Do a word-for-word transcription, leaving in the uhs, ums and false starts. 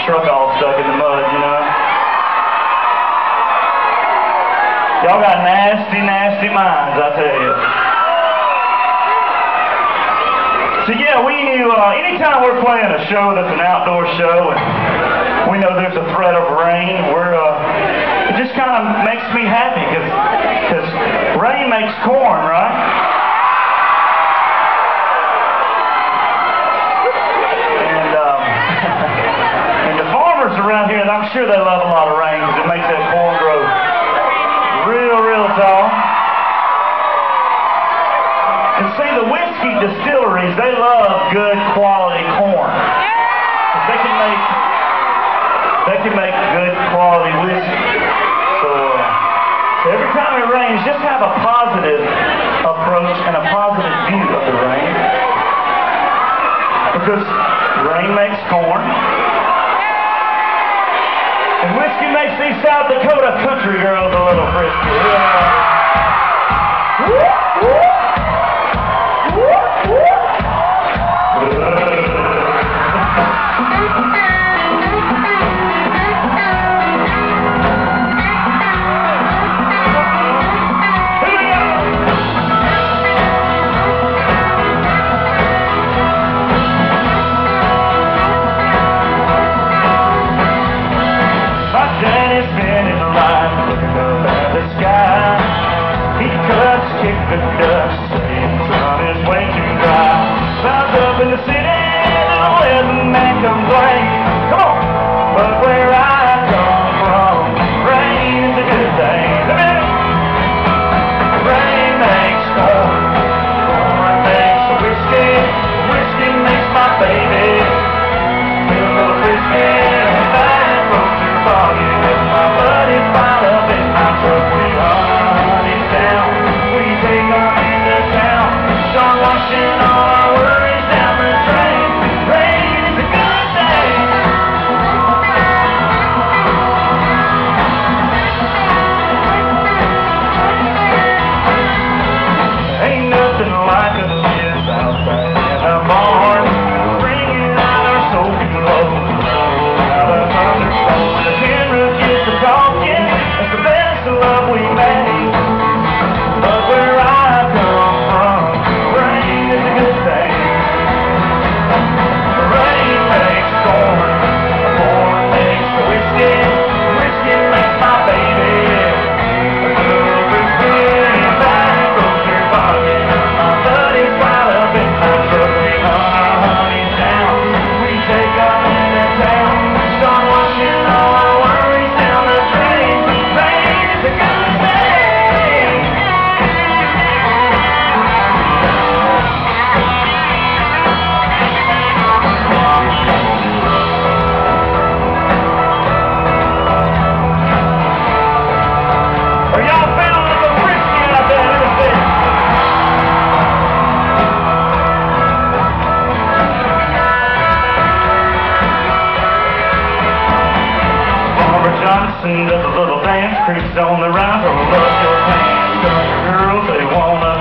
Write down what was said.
truck all stuck in the mud, you know. Y'all got nasty, nasty minds, I tell you. So yeah, we knew, uh, anytime we're playing a show that's an outdoor show and we know there's a threat of rain, we're, uh, it just kind of makes me happy because because rain makes corn, right? And, um, and the farmers around here, I'm sure they love a lot of rain because it makes that corn grow real, real tall. And see, the whiskey distilleries, they love good quality corn. They can make, they can make good quality whiskey. So, uh, so every time it rains, just have a positive approach and a positive view of the rain. Because rain makes corn. And whiskey makes these South Dakota country girls a little frisky. Yeah. The dust, saying sun is way too dry. Clouds up in the city, and the weatherman complain. Come on, but where I come from, rain is a good thing. Rain makes corn, corn makes whiskey, whiskey makes my baby. Feel a little whiskey, and that roads are foggy. With my buddies pile up in my truck, we honey down. Take on into town, start washing all our worries down the drain. Rain is a good thing. Ain't nothing like a kiss outside in a barn, bringing out our soaking clothes. Now the thunder's blowing, the tin roof gets to talking. That's the best of love we made. But where I come from, rain is a good thing. Rain makes corn, corn makes whiskey, whiskey makes my baby. A little whiskey and that roads are foggy. My buddies pile up in my truck, we honey down. We take off into town, start washing all our worries down the drain. Rain is a good thing. Johnson does a little dance, creeps on the round, roll up your pants, girls, they wanna